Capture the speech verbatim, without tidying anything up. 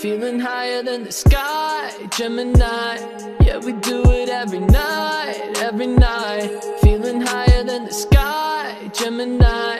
Feeling higher than the sky, Gemini. Yeah, we do it every night, every night. Feeling higher than the sky, Gemini.